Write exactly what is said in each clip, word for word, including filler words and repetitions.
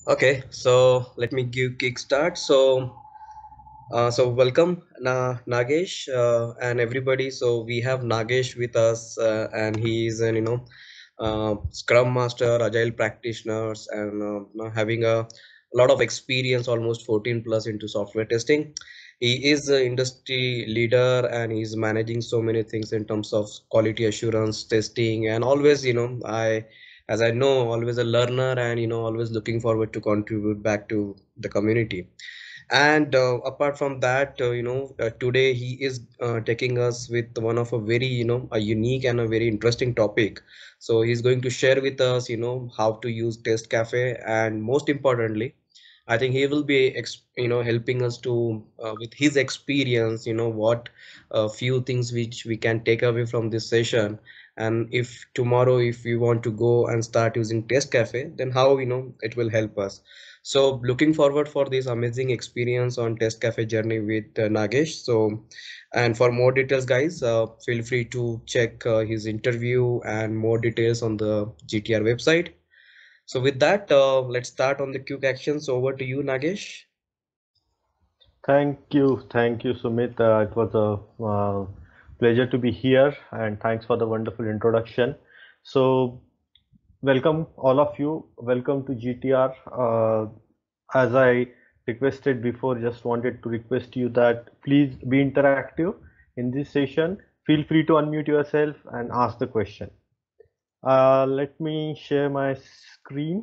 Okay, so let me give kickstart. So, uh, so welcome Na Nagesh uh, and everybody. So we have Nagesh with us, uh, and he is an you know uh, Scrum Master, Agile practitioners, and uh, you know, having a lot of experience, almost fourteen plus into software testing. He is an industry leader, and he's managing so many things in terms of quality assurance, testing, and always you know I as I know, always a learner and you know always looking forward to contribute back to the community. And uh, apart from that, uh, you know uh, today he is uh, taking us with one of a very you know a unique and a very interesting topic. So he's going to share with us you know how to use Test Cafe, and most importantly, I think he will be ex- you know helping us to uh, with his experience, you know what a few things which we can take away from this session. And if tomorrow if we want to go and start using Test Cafe, then how you know it will help us. So looking forward for this amazing experience on Test Cafe journey with uh, Nagesh. So, and for more details, guys, uh, feel free to check uh, his interview and more details on the G T R website. So with that, uh, let's start on the quick actions. Over to you, Nagesh. Thank you, thank you, Sumit. Uh, it was a uh, pleasure to be here, and thanks for the wonderful introduction. So, welcome all of you. Welcome to G T R. Uh, as I requested before, just wanted to request you that please be interactive in this session. Feel free to unmute yourself and ask the question. Uh, let me share my screen.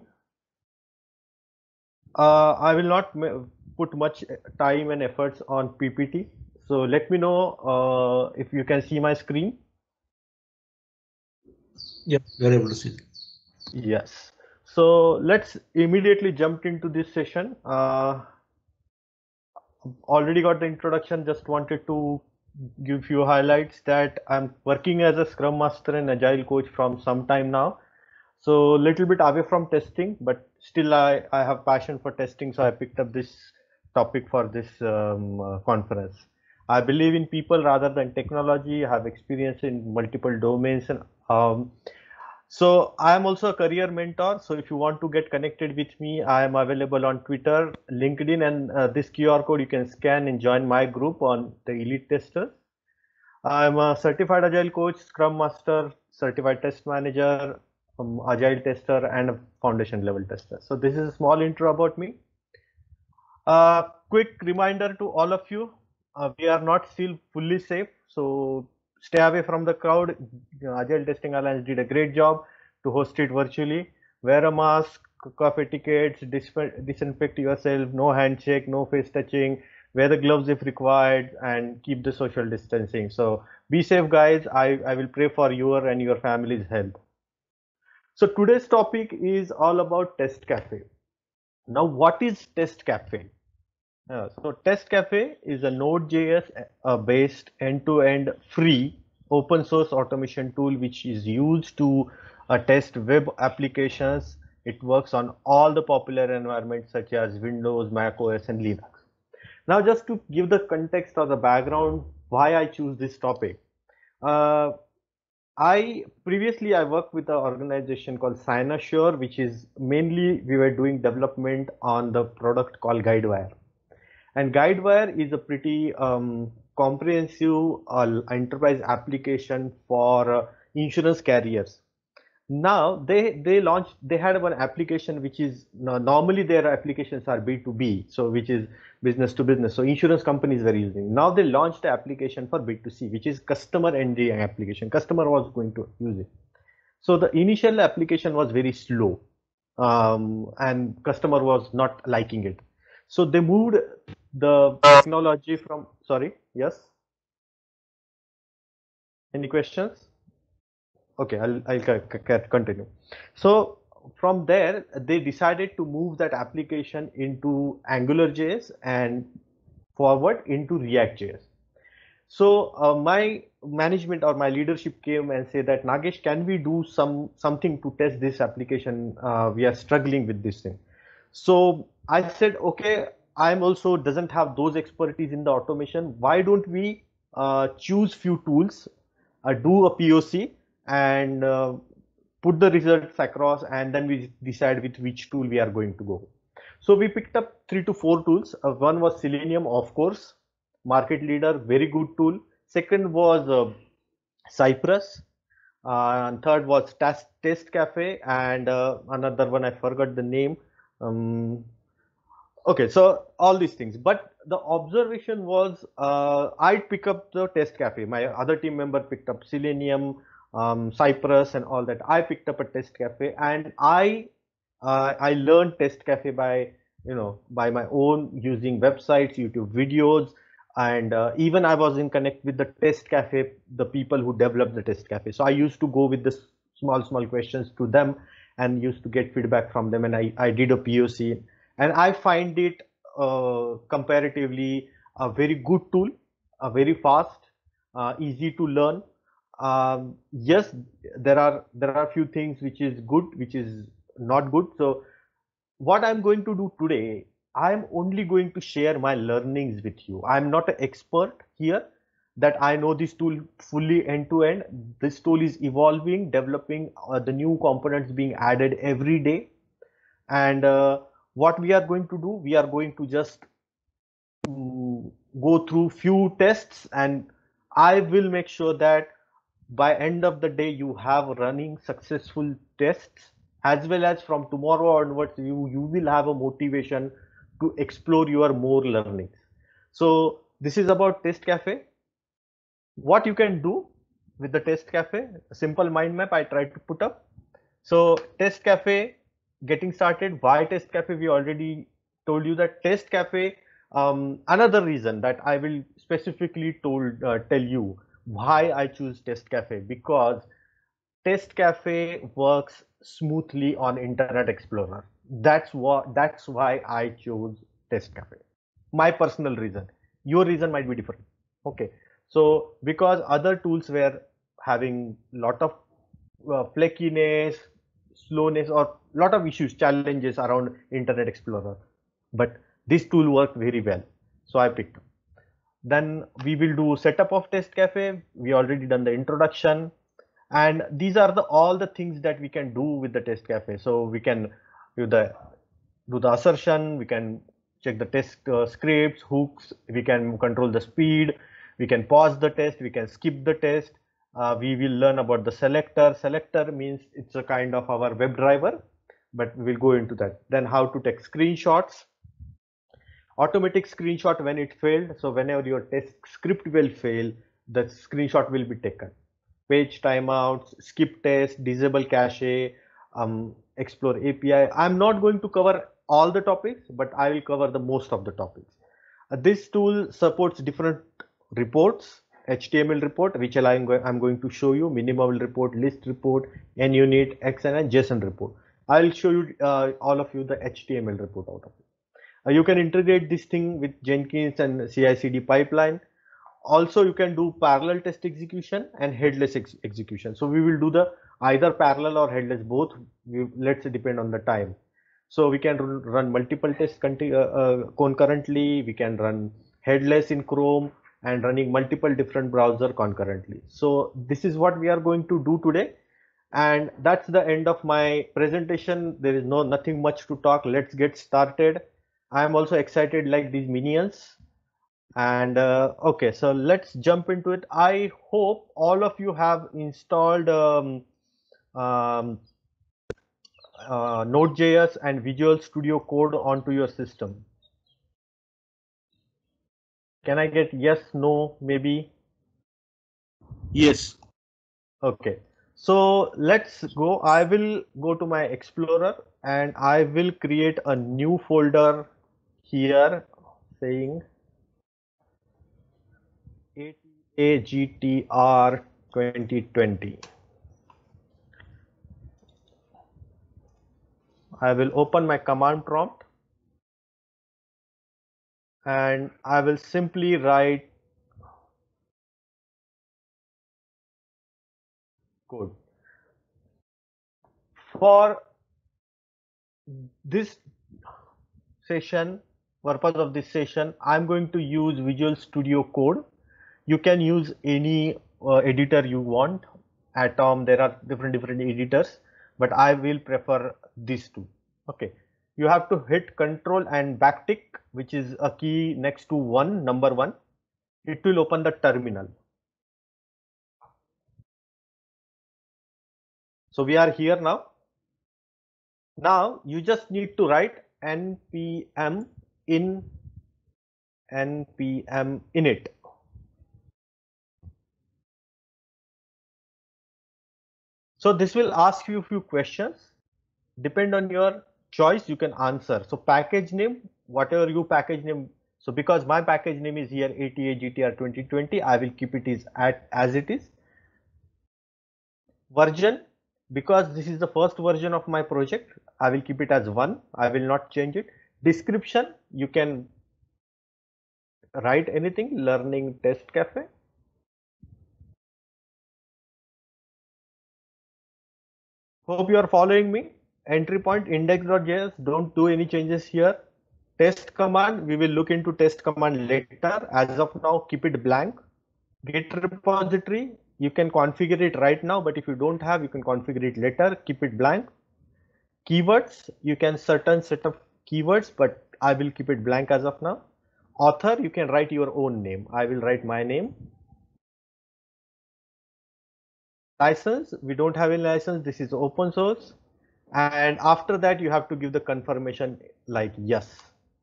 Uh, I will not put much time and efforts on P P T. So let me know uh, if you can see my screen. Yeah, we are able to see. Yes. So let's immediately jump into this session. Uh, already got the introduction. Just wanted to give few highlights that I'm working as a Scrum Master and Agile coach from some time now. So little bit away from testing, but still I, I have passion for testing. So I picked up this topic for this um, uh, conference. I believe in people rather than technology. I have experience in multiple domains and um, so I am also a career mentor. So if you want to get connected with me, I am available on Twitter, LinkedIn, and uh, this Q R code you can scan and join my group on the Elite Testers. I'm a certified Agile coach, Scrum Master, certified test manager, um, Agile tester, and a foundation level tester. So this is a small intro about me. Uh, quick reminder to all of you, uh, we are not still fully safe. So stay away from the crowd. Agile Testing Alliance did a great job to host it virtually. Wear a mask, cough etiquettes, disinfect yourself, no handshake, no face touching, wear the gloves if required, and keep the social distancing. So be safe, guys. I, I will pray for your and your family's health. So today's topic is all about Test Cafe. Now, what is Test Cafe? Uh, so Test Cafe is a Node.js uh, based end-to-end free open source automation tool which is used to uh, test web applications. It works on all the popular environments such as Windows, Mac O S, and Linux. Now, just to give the context or the background why I choose this topic. Uh, I previously I worked with an organization called Cynosure, which is mainly we were doing development on the product called Guidewire. And Guidewire is a pretty um, comprehensive uh, enterprise application for uh, insurance carriers. Now they they launched they had one application which is no- normally their applications are B two B, so which is business to business. So insurance companies were using. Now they launched the application for B two C, which is customer end application. Customer was going to use it. So the initial application was very slow, um, and customer was not liking it. So they moved the technology from, sorry, yes, any questions? Okay, I'll, I'll continue. So from there, they decided to move that application into AngularJS and forward into React.js. So uh, my management or my leadership came and said that Nagesh, can we do some something to test this application? Uh, we are struggling with this thing. So I said, okay, I'm also doesn't have those expertise in the automation. Why don't we uh, choose few tools, uh, do a P O C, and uh, put the results across, and then we decide with which tool we are going to go. So we picked up three to four tools. Uh, one was Selenium, of course, market leader, very good tool. Second was uh, Cypress. Uh, and third was Test, Test Cafe, and uh, another one I forgot the name. Um, okay, so all these things. But the observation was uh, I'd pick up the Test Cafe. My other team member picked up Selenium, um, Cypress, and all that. I picked up a Test Cafe, and I uh, I learned Test Cafe by you know by my own, using websites, YouTube videos, and uh, even I was in connect with the Test Cafe, the people who developed the Test Cafe. So I used to go with the small small questions to them and used to get feedback from them, and I I did a P O C, and I find it uh, comparatively a very good tool, uh, very fast, uh, easy to learn. Um, yes, there are there are a few things which is good, which is not good. So what I'm going to do today, I'm only going to share my learnings with you. I'm not an expert here that I know this tool fully end to end. This tool is evolving, developing, uh, the new components being added every day. And uh, what we are going to do, we are going to just mm, go through few tests, and I will make sure that by end of the day you have running successful tests, as well as from tomorrow onwards you you will have a motivation to explore your more learnings. So this is about Test Cafe. What you can do with the Test Cafe, a simple mind map I tried to put up. So Test Cafe, getting started. Why Test Cafe? We already told you that Test Cafe. Um, another reason that I will specifically told uh, tell you why I choose Test Cafe, because Test Cafe works smoothly on Internet Explorer. That's what that's why I chose Test Cafe. My personal reason. Your reason might be different. Okay. So because other tools were having lot of uh, flakiness, slowness, or lot of issues, challenges around Internet Explorer, but this tool worked very well, so I picked up. Then we will do setup of Test Cafe. We already done the introduction, and these are the all the things that we can do with the Test Cafe. So we can do the do the assertion, we can check the test uh, scripts, hooks, we can control the speed, we can pause the test, we can skip the test. Uh, we will learn about the selector. Selector means it's a kind of our WebDriver, but we will go into that. Then how to take screenshots, automatic screenshot when it failed. So whenever your test script will fail, the screenshot will be taken. Page timeouts, skip test, disable cache, um, explore A P I. I'm not going to cover all the topics, but I will cover the most of the topics. Uh, this tool supports different reports, H T M L report, which I'm, go I'm going to show you, minimal report, list report, NUnit, X N, and JSON report. I'll show you uh, all of you the H T M L report out of it. Uh, you can integrate this thing with Jenkins and C I C D pipeline. Also, you can do parallel test execution and headless ex execution. So we will do the either parallel or headless, both. We, let's depend on the time. So we can run multiple tests uh, uh, concurrently. We can run headless in Chrome and running multiple different browser concurrently. So this is what we are going to do today. And that's the end of my presentation. There is no nothing much to talk. Let's get started. I am also excited like these minions. And uh, okay, so let's jump into it. I hope all of you have installed um, um, uh, Node.js and Visual Studio Code onto your system. Can I get yes, no, maybe? Yes. Okay, so let's go. I will go to my Explorer and I will create a new folder here saying A G T R twenty twenty. I will open my command prompt and I will simply write code. For this session, purpose of this session, I'm going to use Visual Studio Code. You can use any uh, editor you want. Atom, there are different different editors, but I will prefer these two. Okay. you have to hit control and backtick, which is a key next to one, number one. It will open the terminal. So we are here now. Now you just need to write npm in npm init. So this will ask you a few questions. Depend on your choice, you can answer. So package name, whatever you package name. So because my package name is here A T A G T R twenty twenty, I will keep it is at as it is. Version, because this is the first version of my project, I will keep it as one. I will not change it. Description, you can write anything, learning test cafe. Hope you are following me. Entry point index.js, don't do any changes here. Test command, we will look into test command later. As of now, keep it blank. Git repository, you can configure it right now, but if you don't have, you can configure it later. Keep it blank. Keywords, you can certain set of keywords, but I will keep it blank as of now. Author, you can write your own name. I will write my name. License, we don't have a license. This is open source. And after that, you have to give the confirmation like yes.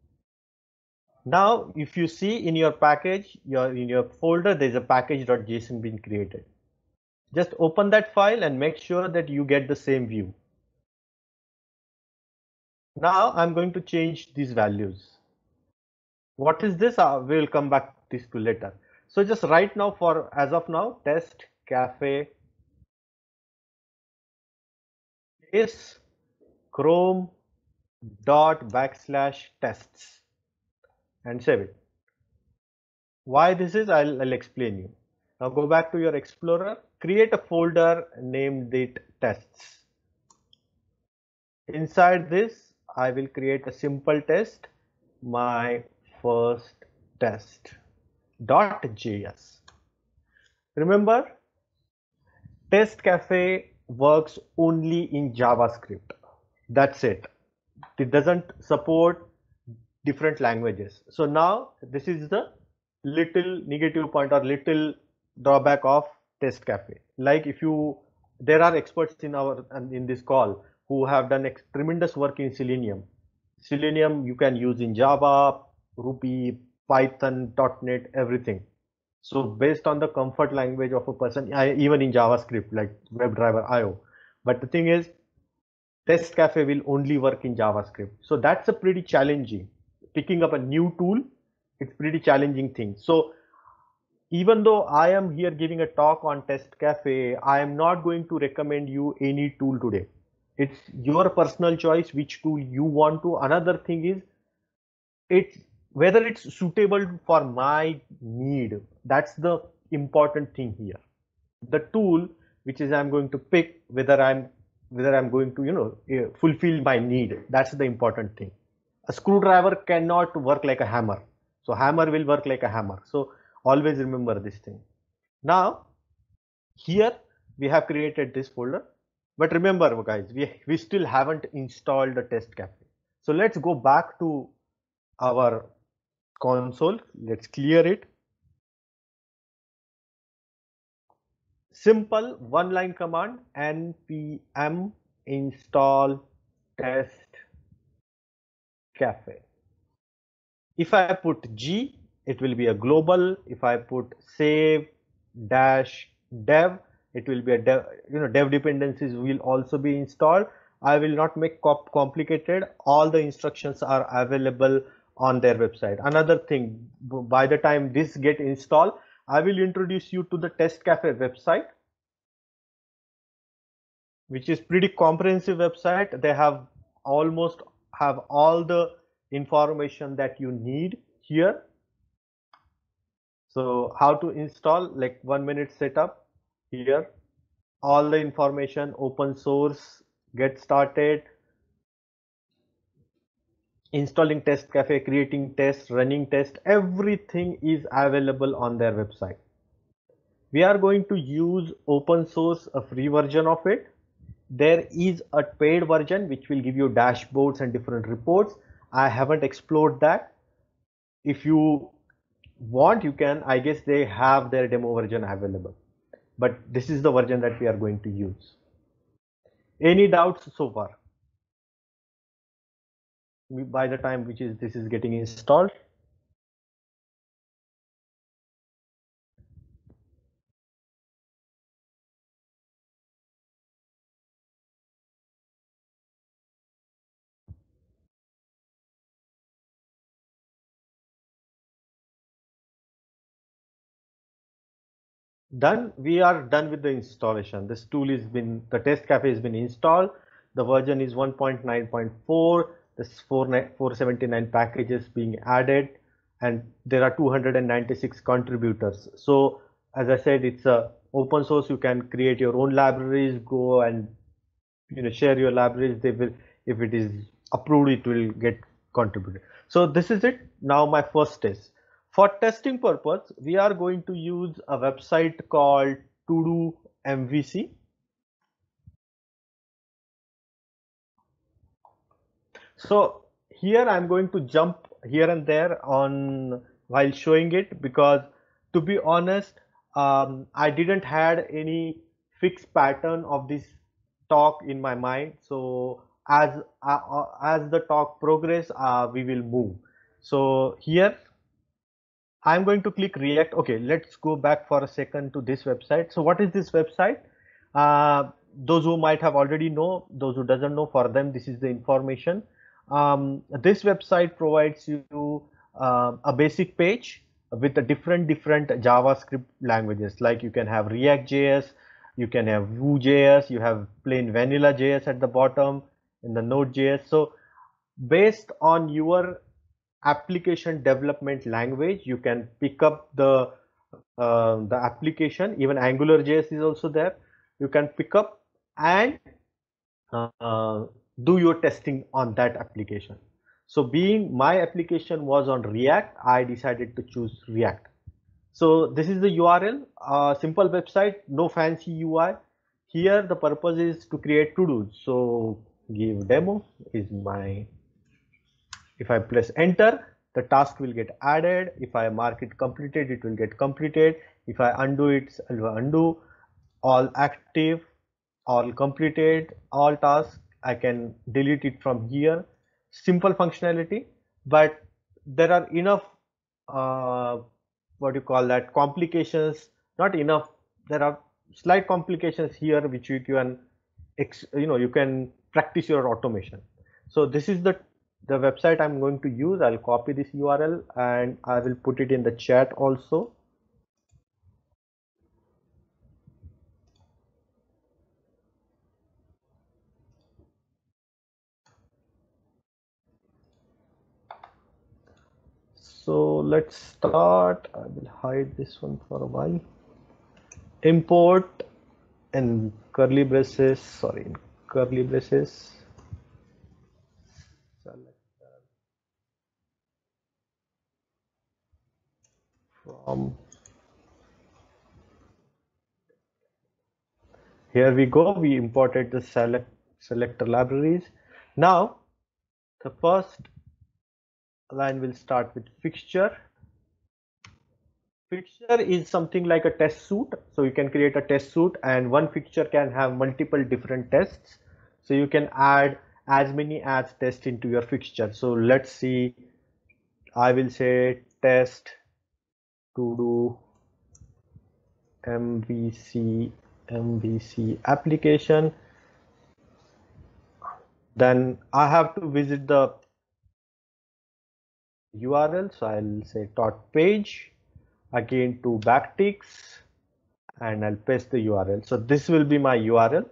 Now, if you see in your package, your in your folder, there's a package.json being created. Just open that file and make sure that you get the same view. Now I'm going to change these values. What is this? Uh, we'll come back to this to later. So just right now, for as of now, test cafe is chrome dot backslash tests and save it. Why this is, I'll, I'll explain you. Now go back to your Explorer, create a folder, named it tests. Inside this, I will create a simple test, my first test dot js. Remember, test cafe works only in JavaScript. That's it. It doesn't support different languages. So now this is the little negative point or little drawback of test cafe. Like if you, there are experts in our in this call who have done tremendous work in Selenium. Selenium you can use in Java, Ruby, Python, dot net, everything. So based on the comfort language of a person, I, even in JavaScript like WebDriver I O. But the thing is, test cafe will only work in JavaScript. So that's a pretty challenging. Picking up a new tool, it's pretty challenging thing. So even though I am here giving a talk on test cafe, I am not going to recommend you any tool today. It's your personal choice which tool you want to. Another thing is, it's whether it's suitable for my need. That's the important thing here. The tool which is I'm going to pick, whether I'm whether I'm going to, you know, fulfill my need. That's the important thing. A screwdriver cannot work like a hammer. So hammer will work like a hammer. So always remember this thing. Now here we have created this folder, but remember guys, we, we still haven't installed the test cafe. So let's go back to our console. Let's clear it. Simple one line command, npm install test cafe. If I put G, it will be a global. If I put save dash dev, it will be a dev, you know, dev dependencies will also be installed. I will not make complicated. All the instructions are available on their website. Another thing, by the time this get installed, I will introduce you to the test cafe website, which is pretty comprehensive website. They have almost have all the information that you need here. So how to install, like one minute setup here, all the information, open source, get started, installing test cafe, creating tests, running tests, everything is available on their website. We are going to use open source, a free version of it. There is a paid version which will give you dashboards and different reports. I haven't explored that. If you want, you can. I guess they have their demo version available, but this is the version that we are going to use. Any doubts so far? By the time which is this is getting installed. Done. We are done with the installation. This tool has been, the test cafe has been installed. The version is one point nine point four. This four seventy-nine package is being added, and there are two hundred ninety-six contributors. So as I said, it's a open source. You can create your own libraries, go and you know share your libraries. They will, if it is approved, it will get contributed. So this is it. Now my first test. For testing purpose, we are going to use a website called Todo M V C. So here I'm going to jump here and there on while showing it, because to be honest, um, I didn't had any fixed pattern of this talk in my mind. So as uh, uh, as the talk progress, uh, we will move. So here I'm going to click React. Okay, let's go back for a second to this website. So what is this website? Uh, those who might have already know, those who doesn't know, for them this is the information. Um, this website provides you uh, a basic page with the different different JavaScript languages. Like you can have React J S, you can have Vue J S, you have plain vanilla J S at the bottom in the Node J S. So based on your application development language, you can pick up the uh, the application. Even Angular J S is also there. You can pick up and uh, do your testing on that application. So being my application was on React, I decided to choose React. So this is the U R L, uh, simple website, no fancy U I. Here the purpose is to create to-dos. So give demo is my, if I press enter, the task will get added. If I mark it completed, it will get completed. If I undo it, it will undo. All active, all completed, all tasks. I can delete it from here. Simple functionality, but there are enough uh, what you call that complications. Not enough. There are slight complications here which you can, you know, you can practice your automation. So this is the the website I'm going to use. I'll copy this U R L and I will put it in the chat also. So let's start. I will hide this one for a while. Import in curly braces, sorry, in curly braces. From here we go. We imported the select selector libraries. Now the first line will start with fixture. Fixture is something like a test suite. So you can create a test suite, and one fixture can have multiple different tests. So you can add as many as tests into your fixture. So let's see, I will say test to do M V C M V C application. Then I have to visit the U R L. So I'll say dot page, again to backticks, and I'll paste the U R L. So this will be my U R L.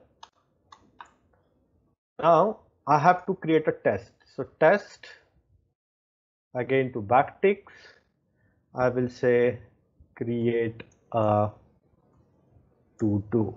Now I have to create a test. So test, again to backticks, I will say create a to do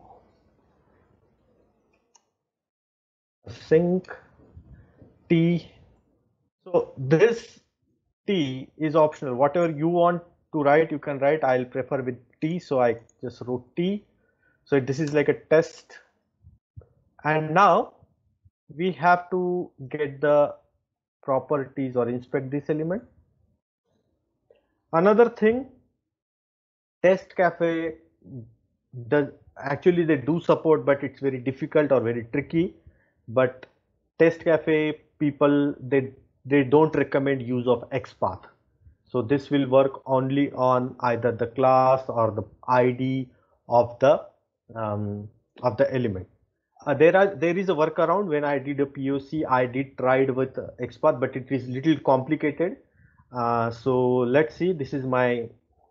sync T. So this T is optional. Whatever you want to write, you can write. I'll prefer with T, so I just wrote T. So this is like a test And now we have to get the properties or inspect this element. Another thing, Test Cafe does actually they do support, but it's very difficult or very tricky. But Test Cafe people they they don't recommend use of XPath. So this will work only on either the class or the I D of the um, of the element. Uh, there are there is a workaround. When I did a P O C, I did tried with uh, XPath, but it is little complicated. Uh, so let's see. This is my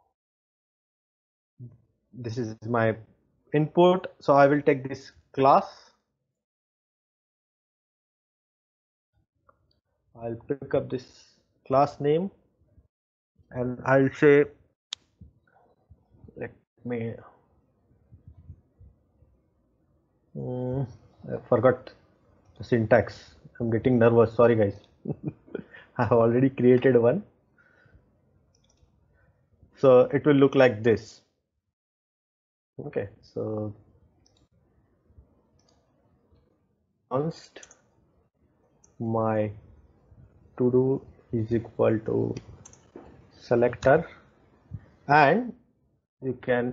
this is my input. So I will take this class. I'll pick up this class name and I'll say, let me, um, I forgot the syntax. I'm getting nervous. Sorry, guys. I have already created one. So it will look like this. Okay, so const my to do is equal to selector, and you can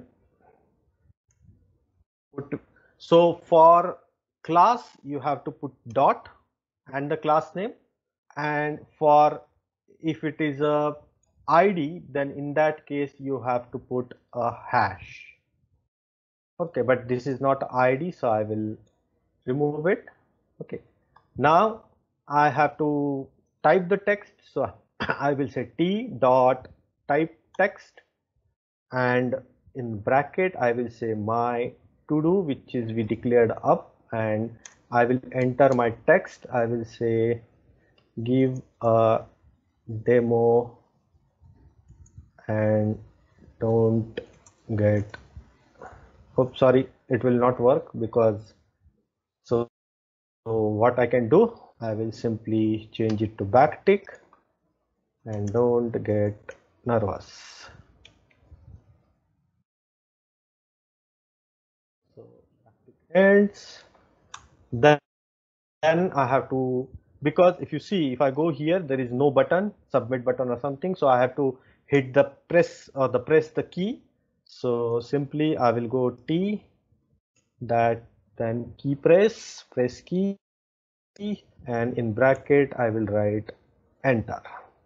put, so for class you have to put dot and the class name, and for if it is a I D, then in that case you have to put a hash. Okay, but this is not I D, so I will remove it. Okay, now I have to type the text, so I will say t dot type text, and in bracket I will say my to do, which is we declared up, and I will enter my text. I will say give a demo and don't get, oh sorry, it will not work because, so, so what I can do, I will simply change it to backtick and don't get nervous. So ends, then then I have to, because if you see, if I go here, there is no button, submit button or something, so I have to hit the press or the press the key. So simply I will go T, that, then key press, press key, and in bracket I will write enter,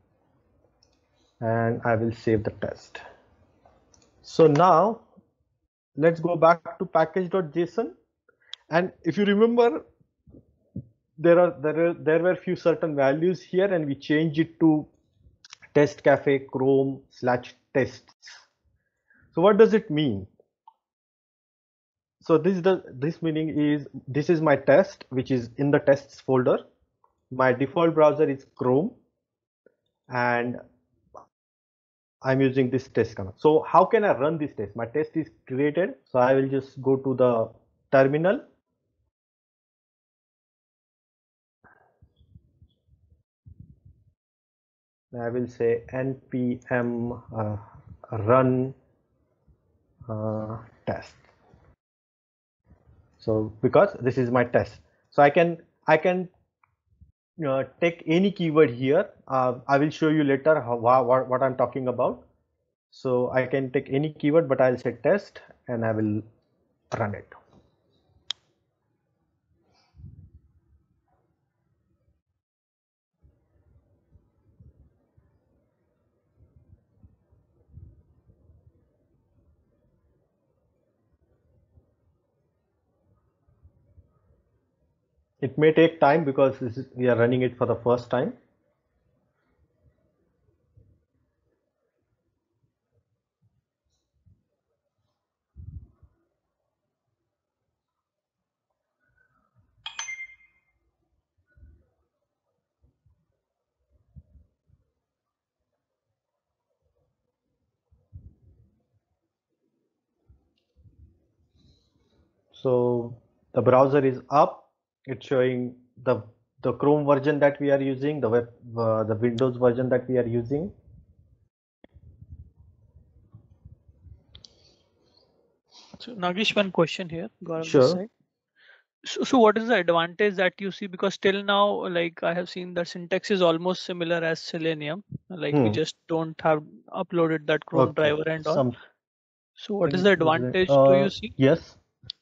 and I will save the test. So now let's go back to package.json, and if you remember, there are there are there were few certain values here, and we change it to test cafe chrome slash tests. So what does it mean? So this the this meaning is, this is my test which is in the tests folder. My default browser is Chrome, and I'm using this test command. So how can I run this test? My test is created, so I will just go to the terminal. I will say npm uh, run uh, test. So because this is my test, so I can I can uh, take any keyword here. Uh, I will show you later how, what, what I'm talking about. So I can take any keyword, but I'll say test and I will run it. It may take time because this is, we are running it for the first time. So the browser is up. It's showing the the Chrome version that we are using, the web, uh, the Windows version that we are using. So Nagesh, one question here, Gaurav this Sure. side. So, so what is the advantage that you see? Because till now, like I have seen that syntax is almost similar as Selenium. Like we Hmm. just don't have uploaded that Chrome Okay. driver and all. Some. So what is the advantage do Uh, you see? yes.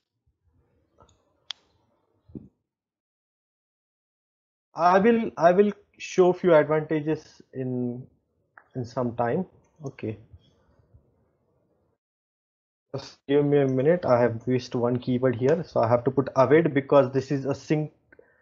I will I will show few advantages in in some time. Okay. Just give me a minute. I have used one keyword here, so I have to put await because this is a sync.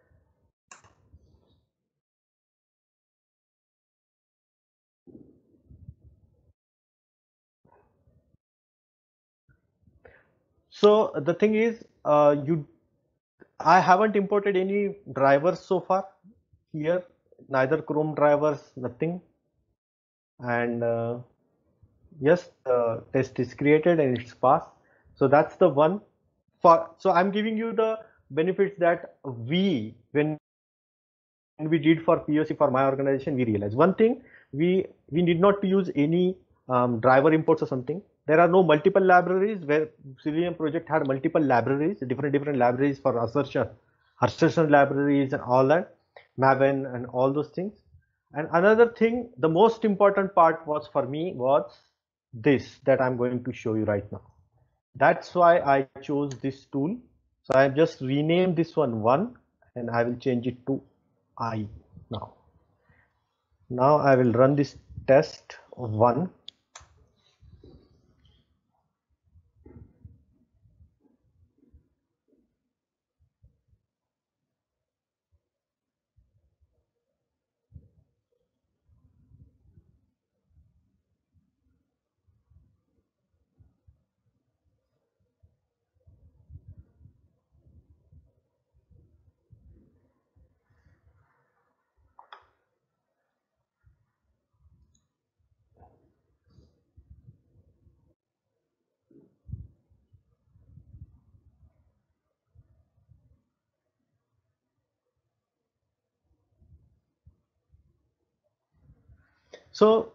So the thing is, uh, you I haven't imported any drivers so far here, neither Chrome drivers, nothing. And uh, yes, the test is created and it's passed. So that's the one. For so I'm giving you the benefits that we when we did for P O C for my organization, we realized one thing: we we need not to use any um, driver imports or something. There are no multiple libraries where Selenium project had multiple libraries, different different libraries for assertion, assertion libraries and all that, Maven and all those things. And another thing, the most important part was for me was this that I'm going to show you right now. That's why I chose this tool. So I just renamed this one one and I will change it to I now. Now I will run this test one. So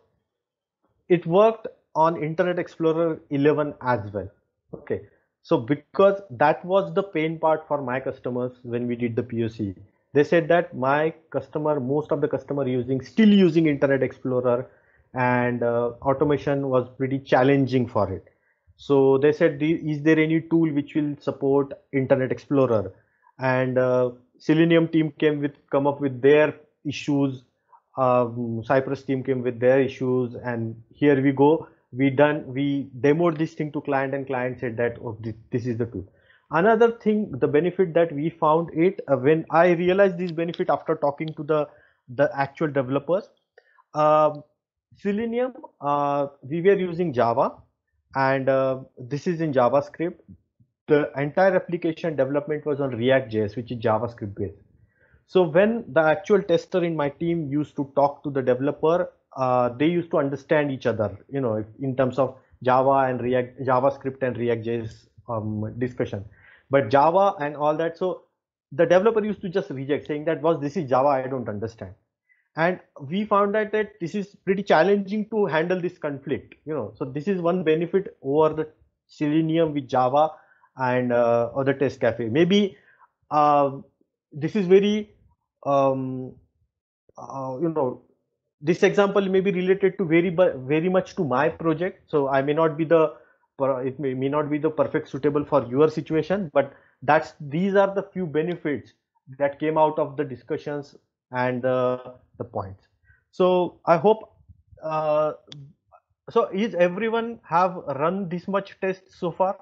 it worked on Internet Explorer eleven as well. Okay. So because that was the pain part for my customers when we did the P O C, they said that my customer, most of the customer using still using Internet Explorer and uh, automation was pretty challenging for it. So they said, is there any tool which will support Internet Explorer? And uh, Selenium team came with come up with their issues. Um, Cypress team came with their issues, and here we go. We done we demoed this thing to client, and client said that, oh, this, this is the tool. Another thing, the benefit that we found it uh, when I realized this benefit after talking to the the actual developers. Um, Selenium, uh, we were using Java, and uh, this is in JavaScript. The entire application development was on React.js, which is JavaScript based. So when the actual tester in my team used to talk to the developer, uh, they used to understand each other, you know, in terms of Java and React, JavaScript and React.js um, discussion. But Java and all that, so the developer used to just reject, saying that, was this is Java, I don't understand. And we found out that this is pretty challenging to handle this conflict, you know. So this is one benefit over the Selenium with Java and uh, other test cafe. Maybe uh, this is very um, uh, you know, this example may be related to very very much to my project, so I may not be the it may, may not be the perfect suitable for your situation, but that's these are the few benefits that came out of the discussions and uh, the points. So I hope uh, so is everyone have run this much test so far?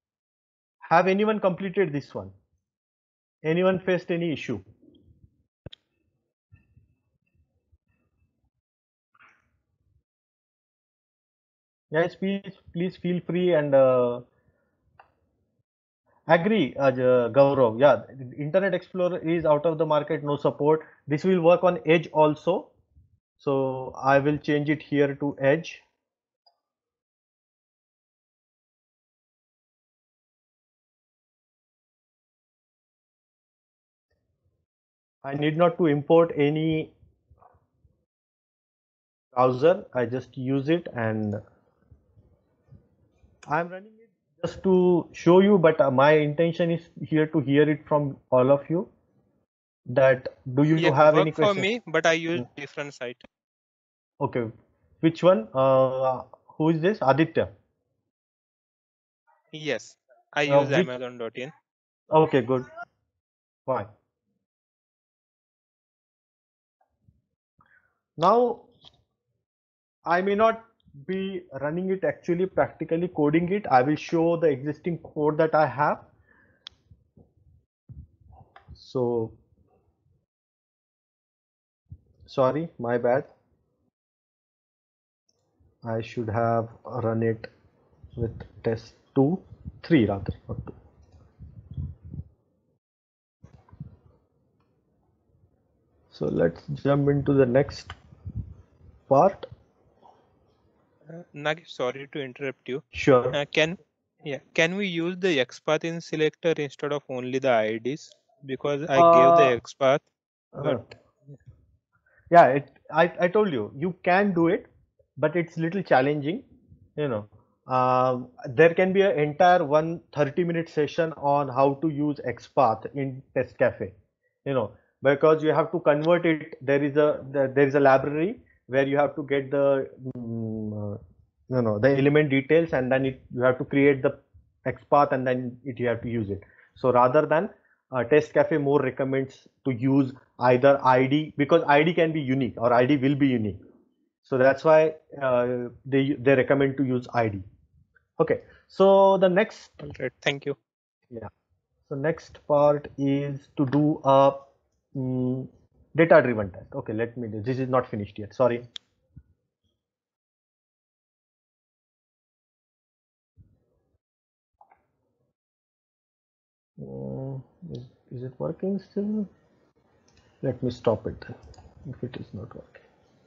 Have anyone completed this one? Anyone faced any issue? Yes, please, please feel free and uh, agree, uh, Gaurav. Yeah, Internet Explorer is out of the market, no support. This will work on Edge also. So I will change it here to Edge. I need not to import any browser. I just use it and I'm running it. just to show you, but uh, my intention is here to hear it from all of you. That do you Yeah, have work any for questions? me, but I use different site. Okay, which one? Uh, who is this? Aditya. Yes, I Uh, use which? Amazon dot in. Okay, good. Fine. Now, I may not be running it actually practically coding it. I will show the existing code that I have. So, sorry, my bad. I should have run it with test two, three rather, not two. So let's jump into the next part. Uh, Nagesh, sorry to interrupt you. Sure. Uh, can yeah, can we use the XPath in selector instead of only the I Ds? Because I gave the Uh, XPath, uh, but yeah, it, I, I told you, you can do it, but it's little challenging, you know. Um, there can be an entire one thirty minute session on how to use XPath in Test Cafe, you know, because you have to convert it. There is a there there is a library where you have to get the mm, uh, you know the element details, and then it, you have to create the XPath, and then it you have to use it. So rather than uh, Test Cafe more recommends to use either I D, because I D can be unique or I D will be unique. So that's why uh, they they recommend to use I D. Okay. So the next all right, thank you. yeah. So next part is to do a mm, data driven test. Okay, let me do. This is not finished yet. Sorry. Uh, is, is it working still? Let me stop it then if it is not working.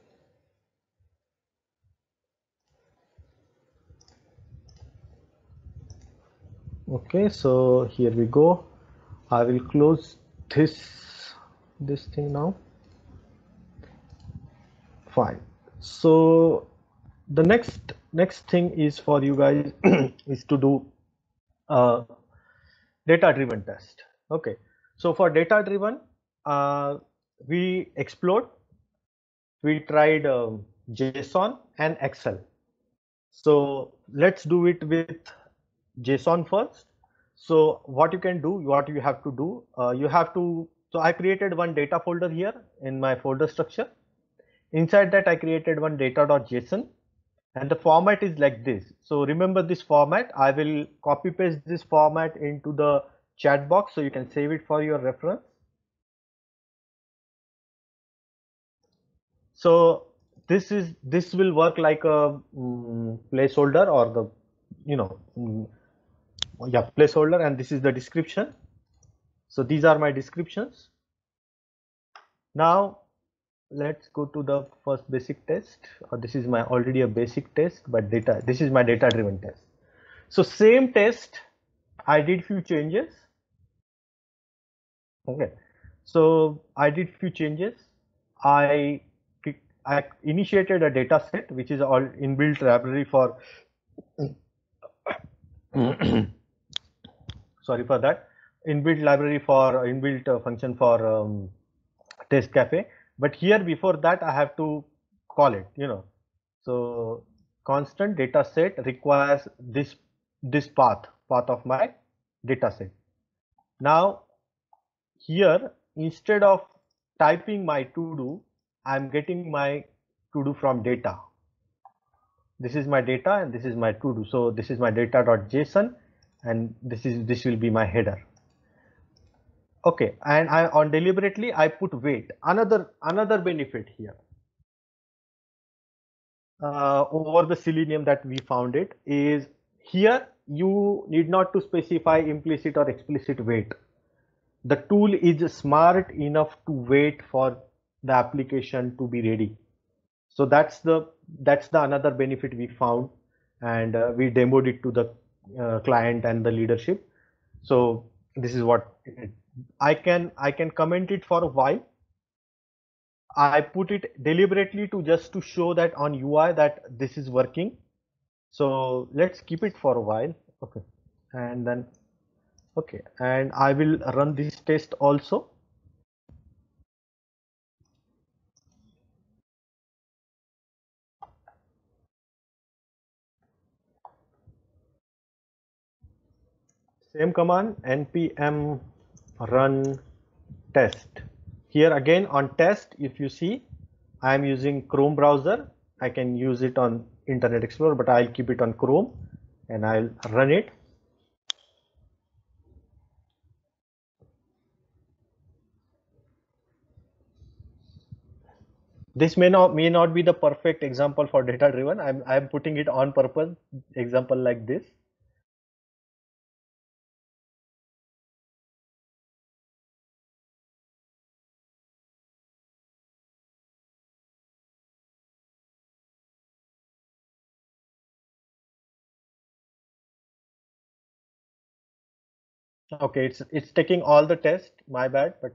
Okay, so here we go. I will close this this thing now. Fine. So the next next thing is for you guys is to do a data driven test. Okay. So for data driven, uh, we explored, we tried um, JSON and Excel. So let's do it with JSON first. So what you can do, what you have to do, uh, you have to, so I created one data folder here in my folder structure. Inside that I created one data.json, and the format is like this. So remember this format. I will copy paste this format into the chat box so you can save it for your reference. So this is this will work like a um, placeholder or the you know um, yeah placeholder, and this is the description. So these are my descriptions. Now let's go to the first basic test. Uh, this is my already a basic test, but data this is my data driven test. So same test, I did few changes. Okay, so I did few changes. I I initiated a data set which is all inbuilt library for sorry for that inbuilt library for inbuilt uh, function for um, Test Cafe. But here before that I have to call it, you know. So constant data set requires this this path path of my data set. Now here instead of typing my to do, I'm getting my to do from data. This is my data and this is my to do. So this is my data.json and this is this will be my header. Okay, and I on deliberately I put wait. Another another benefit here uh, over the Selenium that we found it is here you need not to specify implicit or explicit wait. The tool is smart enough to wait for the application to be ready. So that's the that's the another benefit we found, and uh, we demoed it to the uh, client and the leadership. So this is what I can I can comment it for a while. I put it deliberately to just to show that on U I that this is working. So let's keep it for a while. Okay. and then okay, and I will run this test also. Same command, npm run test. Here again on test, if you see, I am using Chrome browser. I can use it on Internet Explorer, but I'll keep it on Chrome and I'll run it. This may not may not be the perfect example for data driven. I'm I'm putting it on purpose, example like this. Okay, it's it's taking all the test. My bad, but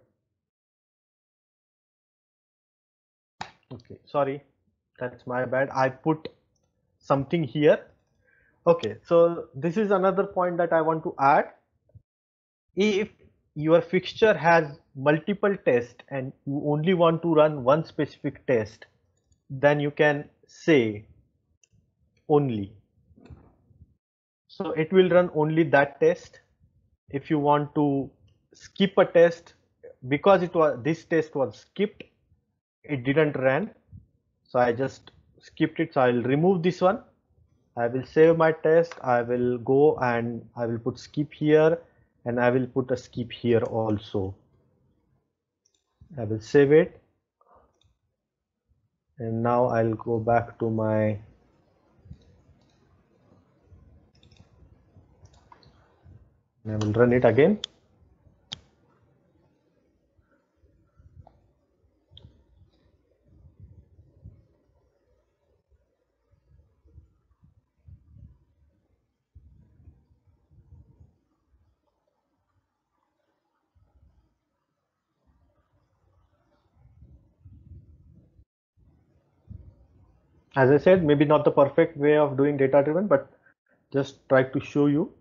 okay, sorry, that's my bad. I put something here. Okay, so this is another point that I want to add. If your fixture has multiple tests and you only want to run one specific test, then you can say only. So it will run only that test. If you want to skip a test, because it was this test was skipped, it didn't run, so I just skipped it. So I'll remove this one. I will save my test. I will go and I will put skip here, and I will put a skip here also. I will save it, and now I'll go back to my I will run it again. As I said, maybe not the perfect way of doing data driven, but just try to show you.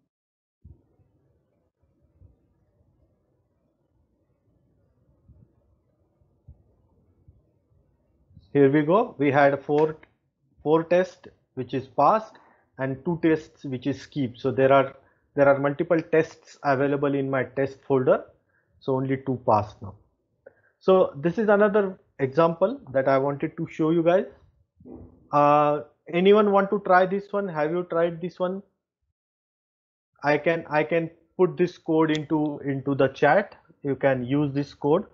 Here we go. We had four four tests which is passed and two tests which is skipped. So there are there are multiple tests available in my test folder. So only two passed now. So this is another example that I wanted to show you guys. Uh, anyone want to try this one? Have you tried this one? I can I can put this code into into the chat. You can use this code.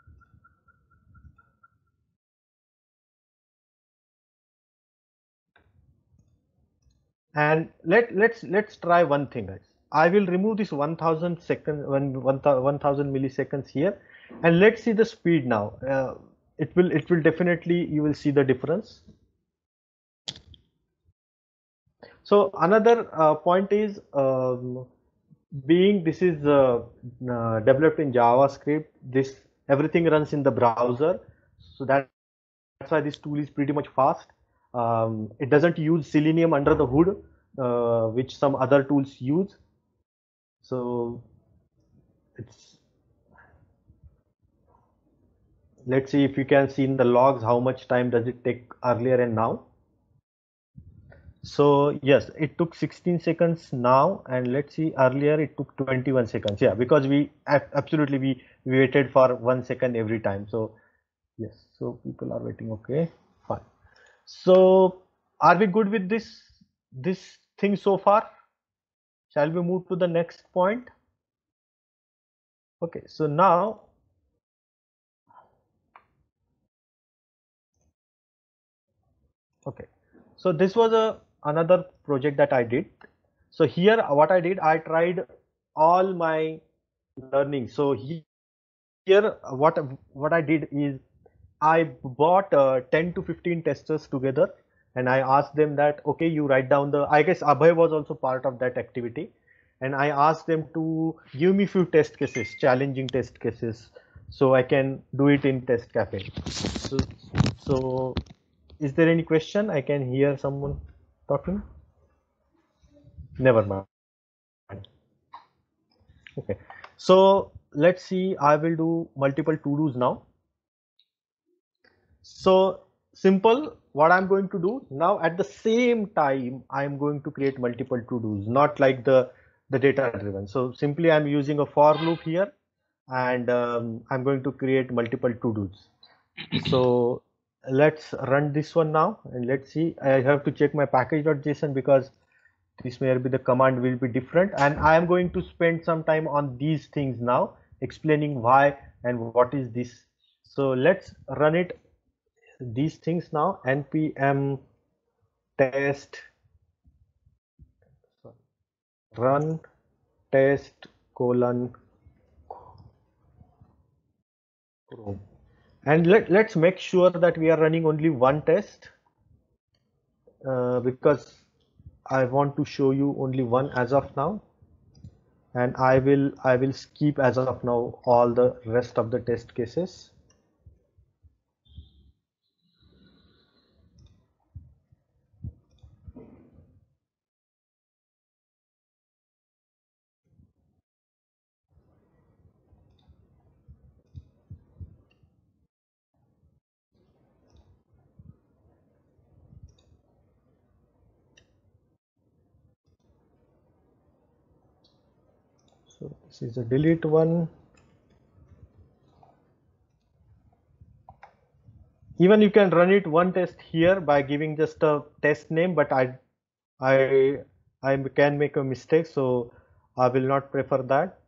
And let let's let's try one thing, guys. I will remove this one thousand second one one thousand milliseconds here, and let's see the speed now. Uh, it will it will definitely you will see the difference. So another uh, point is um, being this is uh, uh, developed in JavaScript. This everything runs in the browser, so that, that's why this tool is pretty much fast. Um, it doesn't use Selenium under the hood, uh, which some other tools use. So it's let's see if you can see in the logs how much time does it take earlier and now. So yes, it took sixteen seconds now, and let's see earlier it took twenty-one seconds. Yeah, because we absolutely we, we waited for one second every time. So yes, so people are waiting. Okay, fine. So are we good with this this thing so far? Shall we move to the next point? Okay, so now okay, so this was a another project that I did. So here what I did, I tried all my learning. So he, here what what I did is I bought uh, ten to fifteen testers together, and I asked them that, okay, you write down the, I guess Abhay was also part of that activity, and I asked them to give me few test cases, challenging test cases, so I can do it in Test Cafe. So, so is there any question? I can hear someone talking. Never mind. Okay, so let's see. I will do multiple to-dos now. So simple. What I'm going to do now, at the same time, I'm going to create multiple to-dos, not like the the data driven. So simply, I'm using a for loop here, and um, I'm going to create multiple to-dos. So let's run this one now, and let's see. I have to check my package.json because this may be the command will be different, and I am going to spend some time on these things now, explaining why and what is this. So let's run it, these things now. Npm test run test colon Chrome, and let, let's make sure that we are running only one test, uh, because I want to show you only one as of now, and I will I will skip as of now all the rest of the test cases. So this is a delete one. Even you can run it one test here by giving just a test name, but I I I can make a mistake, so I will not prefer that.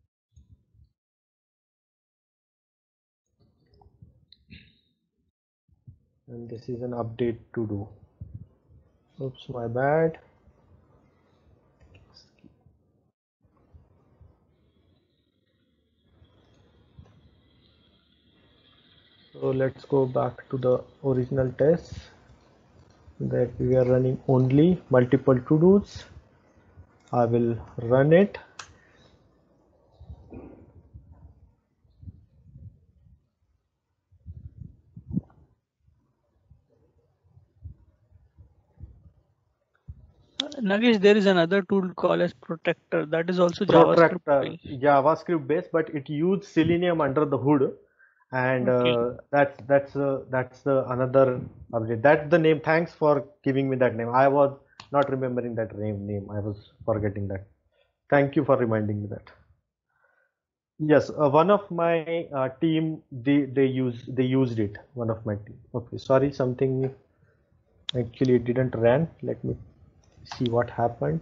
And this is an update to do. Oops, my bad. So let's go back to the original test that we are running only multiple to-dos. I will run it. Nagesh, there is another tool called as Protector that is also JavaScript Protractor, based. JavaScript based, but it used Selenium under the hood, and Okay. uh, that's that's uh, that's the another update. That's the name. Thanks for giving me that name. I was not remembering that name. Name I was forgetting that. Thank you for reminding me that. Yes, uh, one of my uh, team they they use they used it. One of my team. Okay, sorry, something actually it didn't run. Let me see what happened.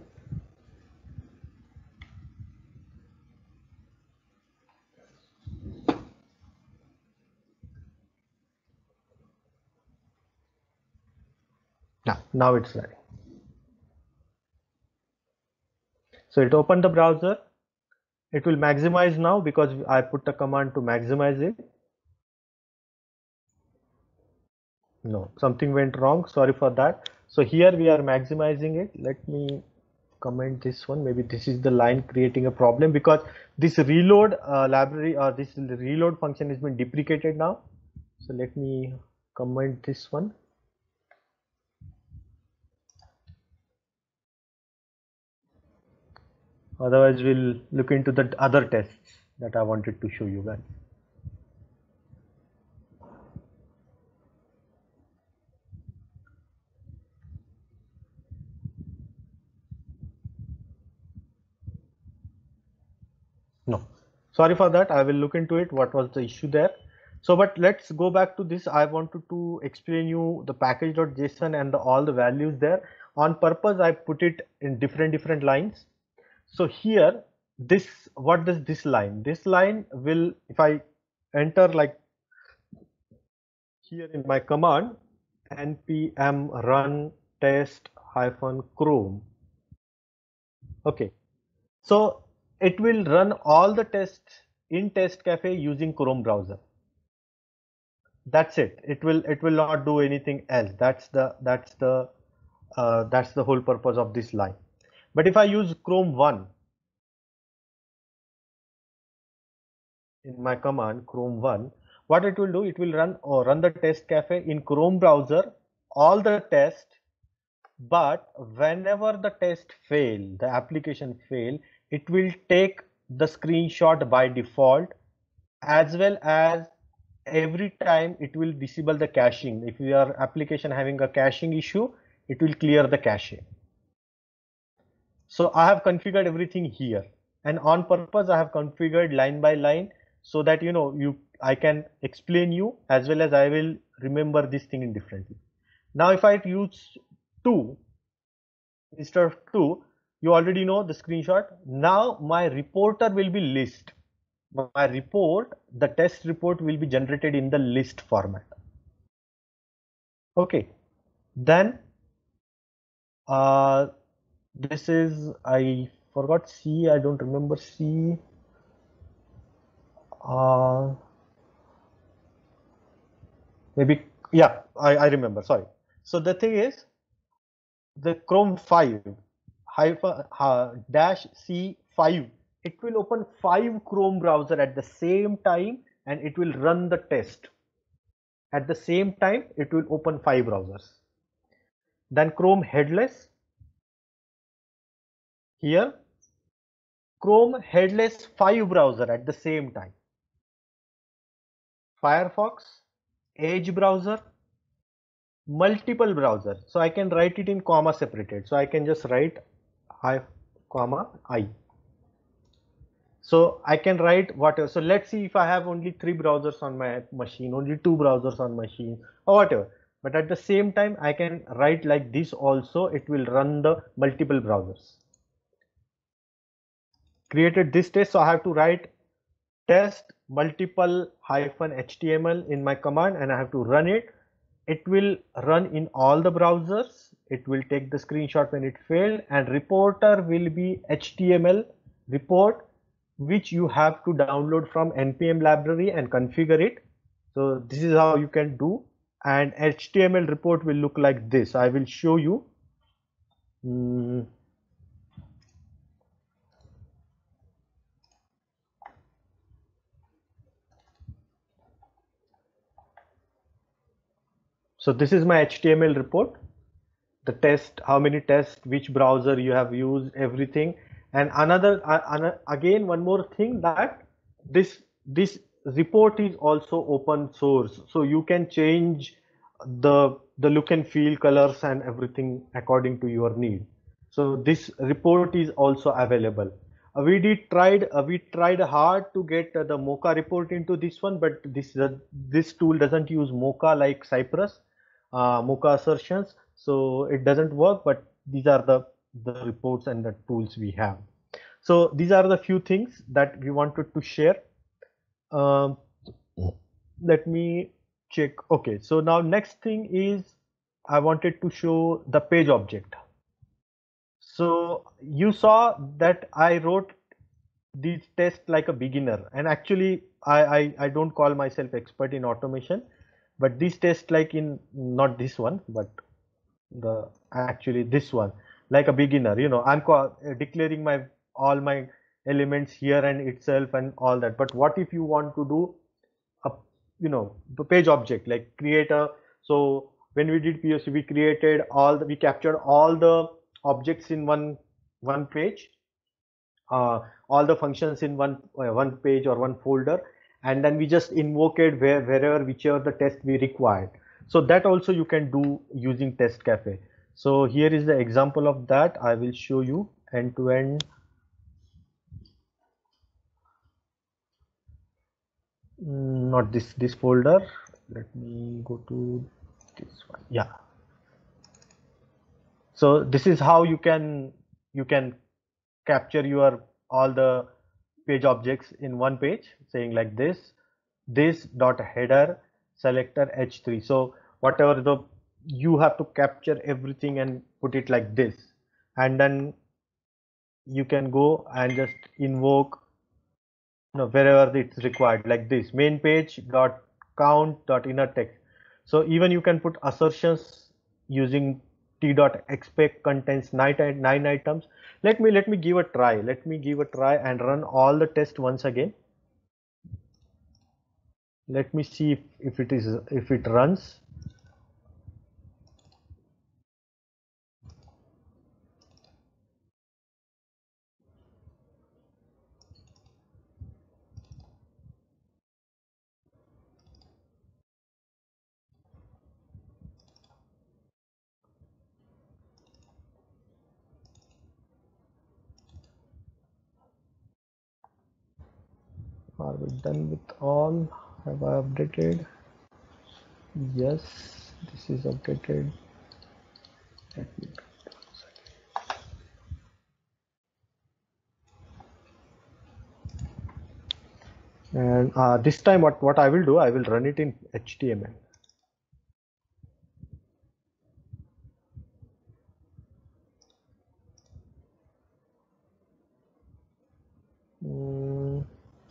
Now, now it's running. So it opened the browser. It will maximize now because I put a command to maximize it. No, something went wrong. Sorry for that. So here we are maximizing it. Let me comment this one. Maybe this is the line creating a problem because this reload uh, library or this reload function has been deprecated now. So let me comment this one. Otherwise, we'll look into the other tests that I wanted to show you guys. No, sorry for that. I will look into it. What was the issue there? So, but let's go back to this. I wanted to explain you the package.json and the, all the values there. On purpose, I put it in different different lines. So here, this what does this line? This line will, if I enter like here in my command, npm run test hyphen chrome. Okay, so it will run all the tests in test cafe using Chrome browser. That's it. It will it will not do anything else. That's the that's the uh, that's the whole purpose of this line. But if I use Chrome one in my command Chrome one, what it will do, it will run or run the test cafe in Chrome browser, all the test, but whenever the test fail, the application fail, it will take the screenshot by default, as well as every time it will disable the caching. If your application having a caching issue, it will clear the cache. So I have configured everything here, and on purpose I have configured line by line so that you know you I can explain you as well as I will remember this thing indifferently. Now if I use two instead of two, you already know the screenshot. Now my reporter will be list. My report, the test report will be generated in the list format. Okay, then uh, this is, I forgot C, I don't remember C. Uh, maybe, yeah, I, I remember, sorry. So the thing is, the Chrome five hyphen uh, dash C five, it will open five Chrome browser at the same time and it will run the test. At the same time, it will open five browsers. Then Chrome headless. Here, Chrome headless five browser at the same time. Firefox, Edge browser, multiple browser. So I can write it in comma separated. So I can just write I, comma I. So I can write whatever. So let's see if I have only three browsers on my machine, only two browsers on machine or whatever. But at the same time, I can write like this also. It will run the multiple browsers. Created this test, so I have to write test multiple hyphen H T M L in my command and I have to run it. It will run in all the browsers. It will take the screenshot when it failed, and reporter will be H T M L report, which you have to download from N P M library and configure it. So this is how you can do, and H T M L report will look like this. I will show you. Mm. So this is my H T M L report. The test, how many tests, which browser you have used, everything. And another, uh, again, one more thing, that this this report is also open source, so you can change the the look and feel, colors and everything according to your need. So this report is also available. Uh, we did tried uh, we tried hard to get uh, the Mocha report into this one, but this uh, this tool doesn't use Mocha like Cypress uh, Mocha assertions, so it doesn't work. But these are the the reports and the tools we have. So these are the few things that we wanted to share. Um, let me check. Okay, so now next thing is I wanted to show the page object. So you saw that I wrote these tests like a beginner, and actually I, I, I don't call myself expert in automation, but these tests like in not this one, but the actually this one like a beginner, you know, I'm declaring my all my elements here and itself and all that. But what if you want to do a, you know, the page object, like create a, so when we did P O C, we created all the, we captured all the objects in one one page, uh, all the functions in one uh, one page or one folder, and then we just invoked where wherever whichever the test we required. So that also you can do using Test Cafe. So here is the example of that. I will show you end to end. Mm, not this this folder. Let me go to this one. Yeah. So this is how you can you can capture your all the page objects in one page, saying like this, this dot header selector H three. So whatever the, you have to capture everything and put it like this, and then you can go and just invoke, you know, wherever it's required, like this main page dot count dot inner text. So even you can put assertions using t dot expect contains nine, nine items. Let me let me give a try. Let me give a try and run all the tests once again. Let me see if, if it is if it runs. Are we done with all? Have I updated? Yes, this is updated. Let me- And uh, this time, what what I will do, I will run it in H T M L. Mm,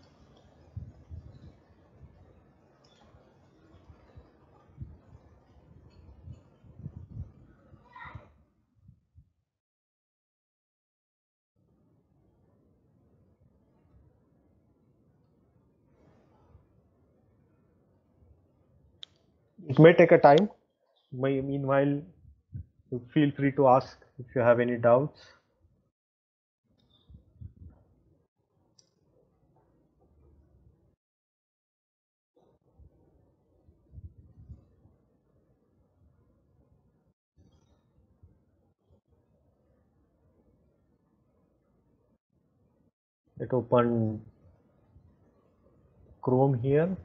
it may take a time. May- Meanwhile, you feel free to ask if you have any doubts. Let open Chrome here.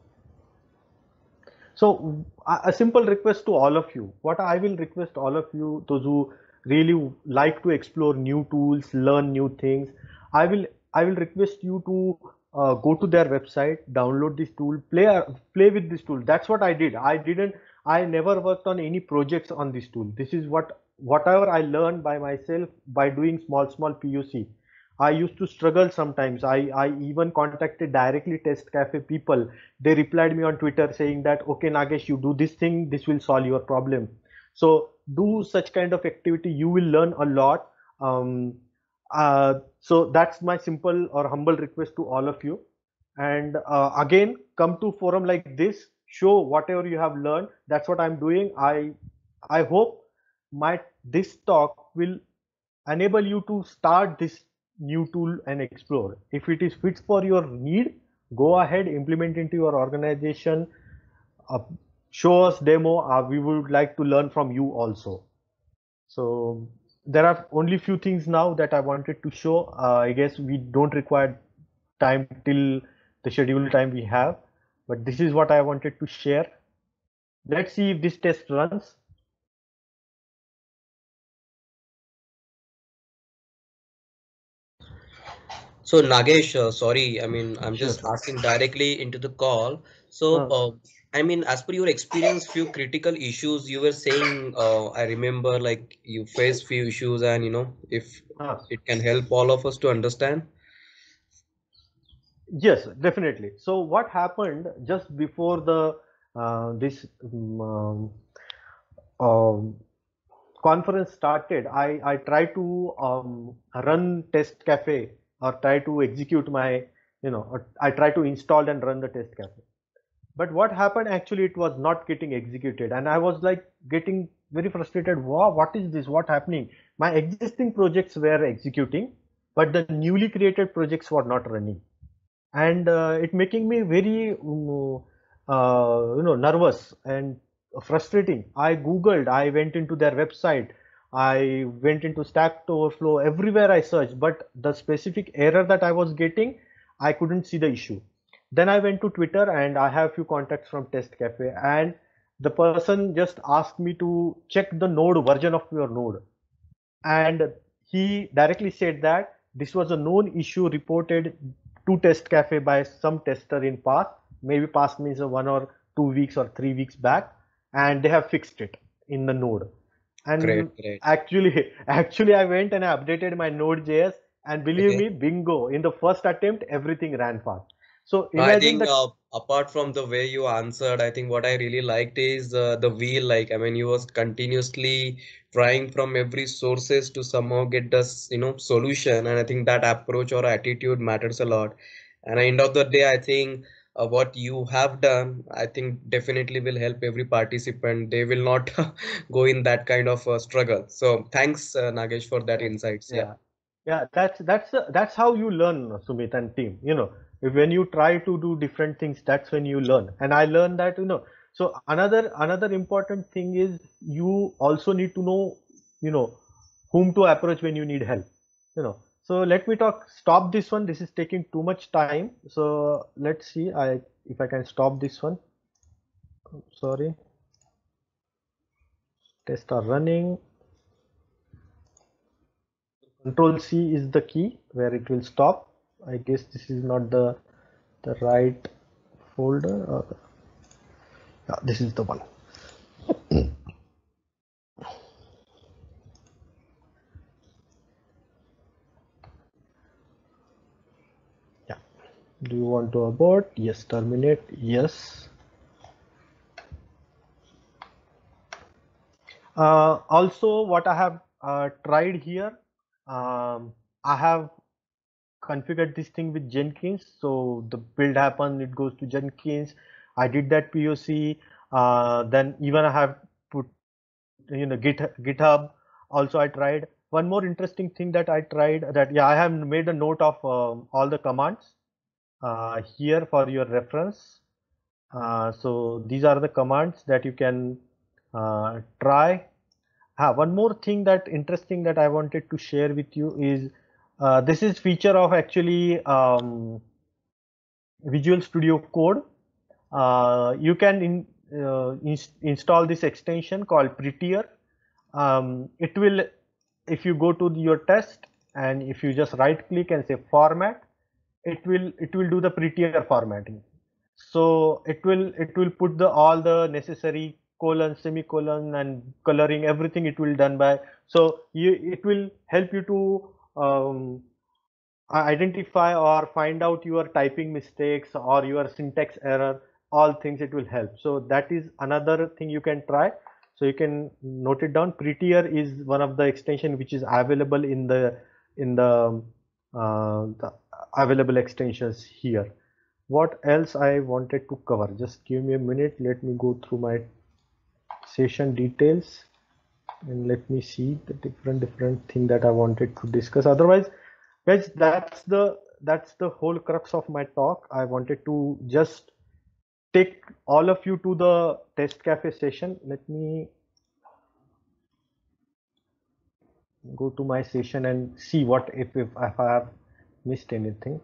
So a, a simple request to all of you. What I will request all of you, those who really like to explore new tools, learn new things, I will I will request you to uh, go to their website, download this tool, play uh, play with this tool. That's what I did. I didn't. I never worked on any projects on this tool. This is what whatever I learned by myself by doing small small P O C. I used to struggle sometimes. I, I even contacted directly Test Cafe people. They replied me on Twitter saying that, okay, Nagesh, you do this thing, this will solve your problem. So do such kind of activity, you will learn a lot. Um, uh, so that's my simple or humble request to all of you. And uh, again, come to forum like this, show whatever you have learned. That's what I'm doing. I I hope my this talk will enable you to start this new tool and explore. If it is fits for your need, go ahead, implement into your organization, uh, show us demo. Uh, we would like to learn from you also. So there are only few things now that I wanted to show. Uh, I guess we don't require time till the scheduled time we have, but this is what I wanted to share. Let's see if this test runs. So Nagesh, uh, sorry, I mean, I'm Sure. just asking directly into the call. So, Uh, uh, I mean, as per your experience, few critical issues you were saying, uh, I remember like you faced few issues and you know, if uh. it can help all of us to understand. Yes, definitely. So what happened just before the uh, this um, um, conference started, I, I tried to um, run Test Cafe or try to execute my, you know, or I try to install and run the Test Cafe. But what happened actually, it was not getting executed. And I was like getting very frustrated. Wow, what is this? What happening? My existing projects were executing, but the newly created projects were not running. And uh, it making me very um, uh, you know nervous and frustrating. I googled, I went into their website, I went into Stack Overflow, everywhere I searched, but the specific error that I was getting, I couldn't see the issue. Then I went to Twitter and I have few contacts from Test Cafe, and the person just asked me to check the node version of your node, and he directly said that this was a known issue reported to Test Cafe by some tester in past, maybe past means one or two weeks or three weeks back, and they have fixed it in the node. Great, And great. actually, actually, I went and I updated my Node.js, and believe Okay. me, bingo! In the first attempt, everything ran fast. So No, I imagine think that. uh, apart from the way you answered, I think what I really liked is uh, the wheel. Like, I mean, you was continuously trying from every sources to somehow get this, you know, solution. And I think that approach or attitude matters a lot. And at the end of the day, I think uh, what you have done, I think definitely will help every participant. They will not go in that kind of uh, struggle. So thanks, uh, Nagesh, for that Yeah, insights. Yeah. yeah, yeah. That's that's uh, that's how you learn, Sumit and team. You know, if when you try to do different things, that's when you learn. And I learned that, you know. So another another important thing is you also need to know, you know, whom to approach when you need help. You know, So let me talk, stop this one. This is taking too much time. So let's see I if I can stop this one. Sorry. Tests are running. Control C is the key where it will stop. I guess this is not the the right folder. Or, yeah, this is the one. Yeah. Do you want to abort? Yes. Terminate? Yes. Uh, also, what I have uh, tried here, um, I have configured this thing with Jenkins. So the build happens, it goes to Jenkins. I did that P O C. Uh, then even I have put, you know, Git, GitHub. Also, I tried. One more interesting thing that I tried that, yeah, I have made a note of um, all the commands uh, here for your reference. Uh, so these are the commands that you can uh, try. Ah, one more thing that interesting that I wanted to share with you is uh, this is feature of actually um, Visual Studio Code. Uh, you can in, uh, ins install this extension called Prettier. Um, it will, if you go to your test and if you just right click and say format, it will it will do the Prettier formatting. So it will it will put the all the necessary colon, semicolon, and coloring, everything it will done by. So you it will help you to um, identify or find out your typing mistakes or your syntax error. All things it will help. So that is another thing you can try. So you can note it down. Prettier is one of the extension which is available in the in the, uh, the available extensions here. What else I wanted to cover? Just give me a minute. Let me go through my session details and let me see the different different thing that I wanted to discuss. Otherwise, guys, that's the that's the whole crux of my talk. I wanted to just take all of you to the test cafe session. Let me go to my session and see what if, if, if I have missed anything.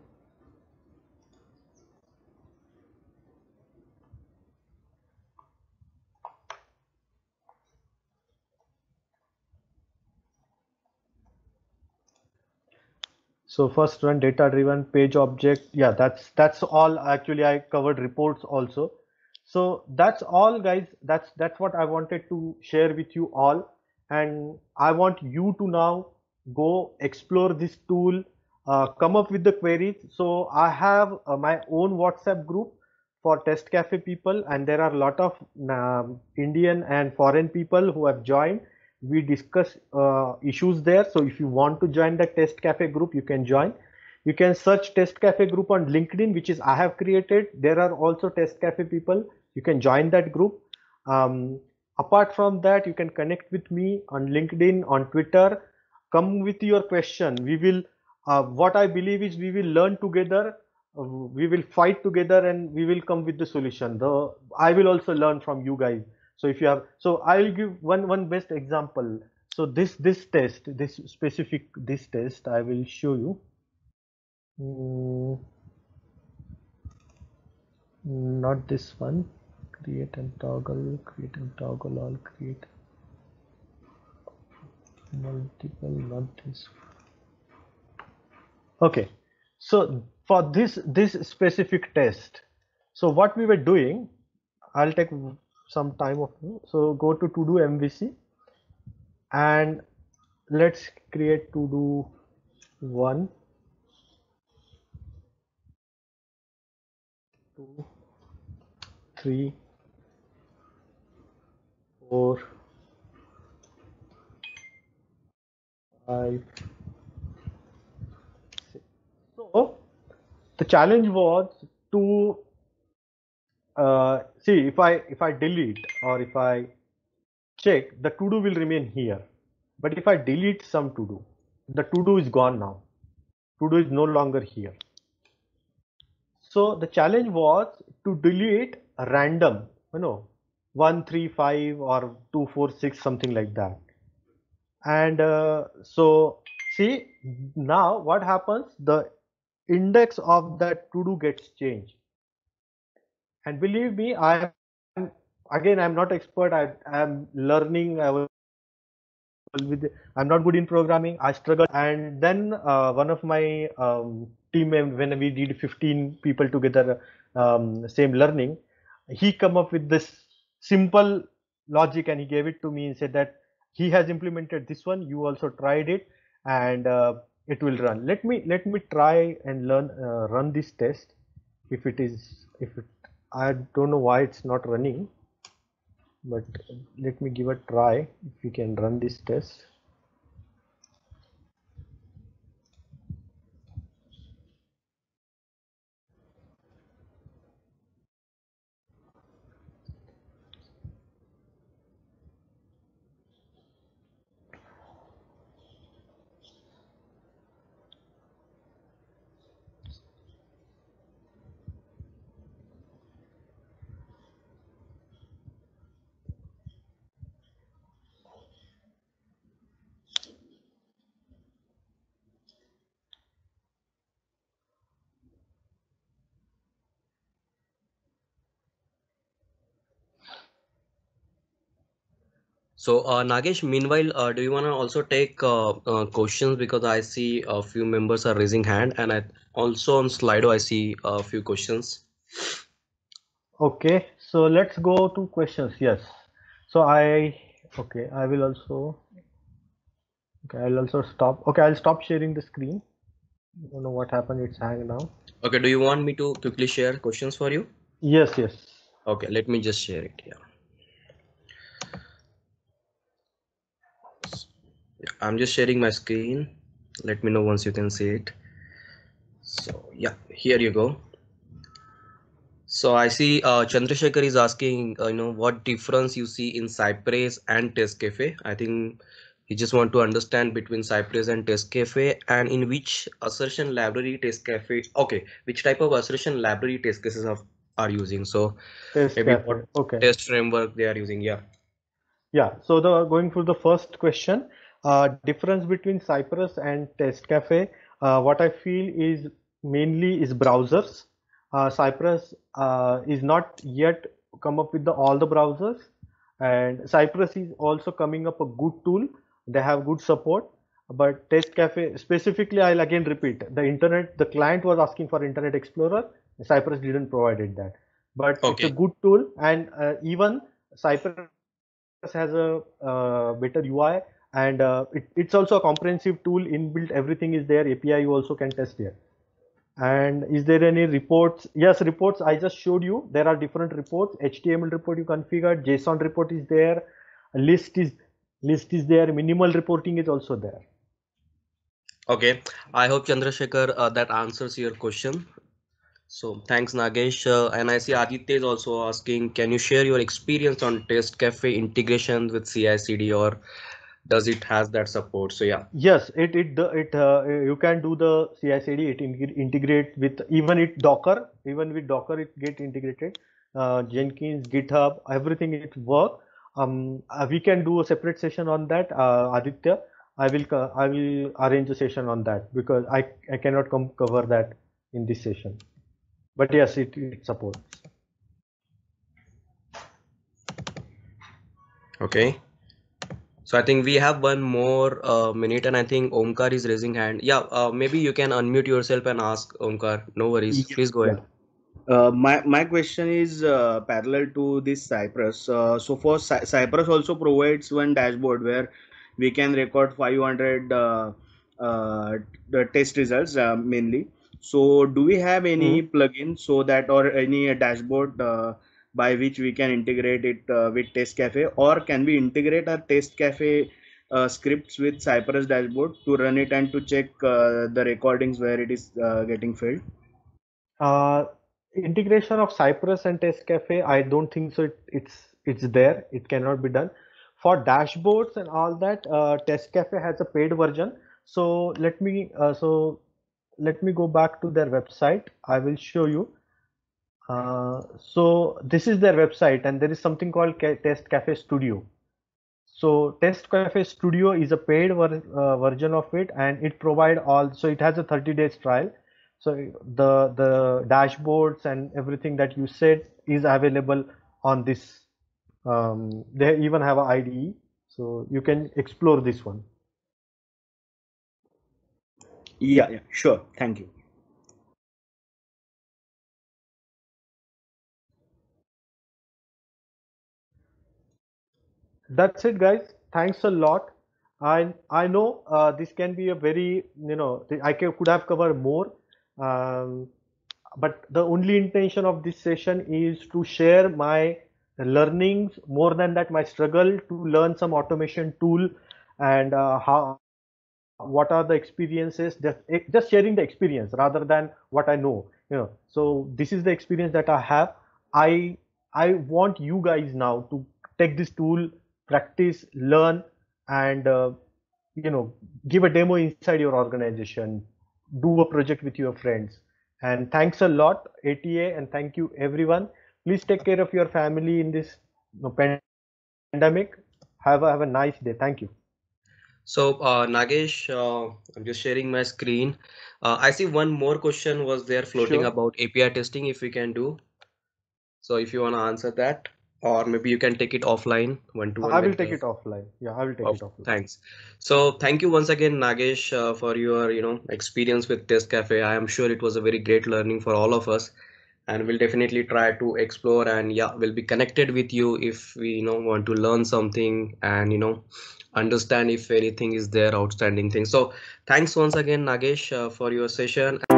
So first one, data driven page object. Yeah, that's that's all. Actually, I covered reports also. So that's all, guys. That's that's what I wanted to share with you all. And I want you to now go explore this tool, uh, come up with the queries. So I have uh, my own WhatsApp group for Test Cafe people, and there are a lot of um, Indian and foreign people who have joined. We discuss uh, issues there. So if you want to join the Test Cafe group, you can join. You can search Test Cafe group on LinkedIn, which is I have created. There are also Test Cafe people. You can join that group. Um, apart from that, you can connect with me on LinkedIn, on Twitter. Come with your question. We will, uh, what I believe is we will learn together. Uh, we will fight together and we will come with the solution. The I will also learn from you guys. So if you have, so I'll give one one best example. So this this test, this specific this test, I will show you. Mm, not this one. Create and toggle, create and toggle all, create multiple, not this one. Okay, so for this this specific test, so what we were doing, I'll take some time of you. So go to to do M V C and let's create to do one, two, three, four, five, six. So the challenge was to uh, see if I if I delete or if I check, the to do will remain here. But if I delete some to do, the to do is gone now. To do is no longer here. So the challenge was to delete a random, you know, one, three, five or two, four, six, something like that. And uh, so See, now what happens? The index of that to do gets changed. And believe me, I am again, I'm not expert. I am learning. I was with I'm not good in programming. I struggle. And then uh, one of my um, team mem- when we did fifteen people together, um, same learning, he come up with this simple logic and he gave it to me and said that he has implemented this one. You also tried it, and uh, it will run. Let me let me try and learn uh, run this test. If it is if it I don't know why it's not running, but let me give a try if we can run this test. So, uh, Nagesh, meanwhile, uh, do you want to also take uh, uh, questions, because I see a few members are raising hand, and I also on Slido I see a few questions. Okay, so let's go to questions. Yes. So I okay, I will also okay, I'll also stop. Okay, I'll stop sharing the screen. I don't know what happened. It's hanging now. Okay, do you want me to quickly share questions for you? Yes, yes. Okay, let me just share it. Yeah. Yeah, I'm just sharing my screen. Let me know once you can see it. So yeah, here you go. So I see uh, Chandrasekhar is asking, uh, you know, what difference you see in Cypress and Test Cafe. I think he just want to understand between Cypress and Test Cafe, and in which assertion library Test Cafe. Okay, which type of assertion library test cases of, are using. So Test maybe cafe. what Okay. test framework they are using. Yeah. Yeah. So the going through the first question, uh, difference between Cypress and Test Cafe. Uh, what I feel is mainly is browsers. Uh, Cypress uh, is not yet come up with the all the browsers, and Cypress is also coming up a good tool. They have good support, but Test Cafe specifically, I'll again repeat, the internet, the client was asking for Internet Explorer. Cypress didn't provided that, but it's a Okay. good tool, and uh, even Cypress has a uh, better U I, and uh, it, it's also a comprehensive tool inbuilt. Everything is there. A P I you also can test here. And is there any reports? Yes, reports. I just showed you. There are different reports. H T M L report you configured. JSON report is there. A list is list is there. Minimal reporting is also there. Okay. I hope Chandrasekhar uh, that answers your question. So thanks, Nagesh. Uh, and I see Aditya is also asking, can you share your experience on Test Cafe integration with C I C D, or does it has that support? So yeah. Yes, it it the it uh, you can do the C I C D. It integ- integrate with even it Docker. Even with Docker, it get integrated. Uh, Jenkins, GitHub, everything it work. Um, uh, we can do a separate session on that. Uh, Aditya, I will co- I will arrange a session on that because I I cannot come cover that in this session. But yes, it it supports. Okay. So I think we have one more uh, minute, and I think Omkar is raising hand. Yeah, uh, maybe you can unmute yourself and ask Omkar. No worries. Yeah, Please go Yeah. ahead. uh, my my question is uh, parallel to this Cypress. Uh, so for Cy- Cypress also provides one dashboard where we can record five hundred uh, uh, the test results uh, mainly. So do we have Hmm. any plugin so that or any dashboard uh, by which we can integrate it uh, with Test Cafe, or can we integrate our Test Cafe uh, scripts with Cypress dashboard to run it and to check uh, the recordings where it is uh, getting filled? Uh, Integration of Cypress and Test Cafe, I don't think so. It, it's it's there. It cannot be done. For dashboards and all that, uh, Test Cafe has a paid version. So let me uh, so let me go back to their website. I will show you. Uh, so this is their website, and there is something called Ca- Test Cafe Studio. So Test Cafe Studio is a paid ver uh, version of it, and it provide all. So it has a thirty days trial. So the the dashboards and everything that you said is available on this. Um, they even have an I D E, so you can explore this one. Yeah, yeah, sure. Thank you. That's it, guys. Thanks a lot. I I know uh, this can be a very, you know, I could have covered more, um, but the only intention of this session is to share my learnings. More than that, my struggle to learn some automation tool, and uh, how what are the experiences, just just sharing the experience rather than what I know, you know. So this is the experience that I have. I i want you guys now to take this tool, practice, learn, and uh, you know, give a demo inside your organization, do a project with your friends. And thanks a lot, A T A, and thank you everyone. Please take care of your family in this, you know, pandemic. Have a, have a nice day. Thank you. So, uh, Nagesh, uh, I'm just sharing my screen. Uh, I see one more question was there floating Sure. about A P I testing, if we can do. So, if you want to answer that, or maybe you can take it offline one to one I will with take the. it offline. Yeah, I will take Of it offline. thanks. So, thank you once again, Nagesh, uh, for your you know experience with Test Cafe. I am sure it was a very great learning for all of us, and we'll definitely try to explore. And yeah, we'll be connected with you if we you know want to learn something and you know understand if anything is there outstanding thing. So, thanks once again, Nagesh, uh, for your session.